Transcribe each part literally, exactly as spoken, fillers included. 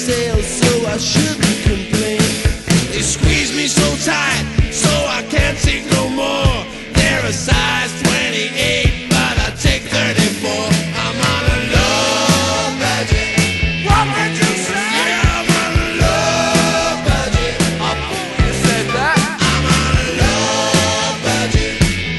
sale, so I shouldn't complain. They squeeze me so tight, so I can't take no more. They're a size twenty-eight, but I take thirty-four. I'm on a low budget. What did you say? Yeah, I'm on a low budget. I thought you said that. I'm on a low budget.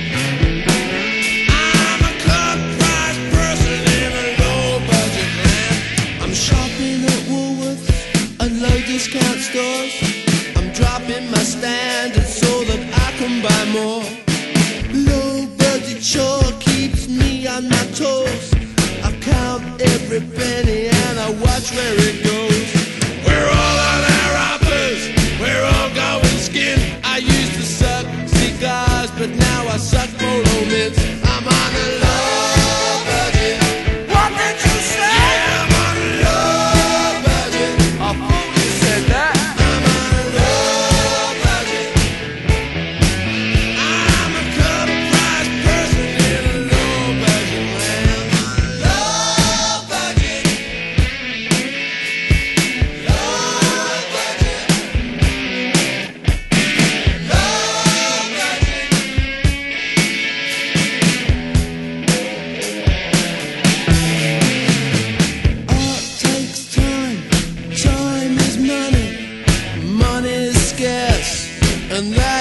I'm a cut price person in a low budget land. I'm shopping at Woolworths and low discount stores. I'm dropping my standards so that I can buy more. Low budget sure keeps me on my toes. I count every penny and I watch where it goes. We're all on our uppers, we're all going skin. I used to suck cigars, but now I suck polo mints. I'm on a low budget. What did you say? Yeah, I'm on a low budget. I thought you said that. I'm on a low budget. I'm a cut price person in a low budget land. Low budget. Low budget. Low budget. Art takes time, time is money, money is scarce, and that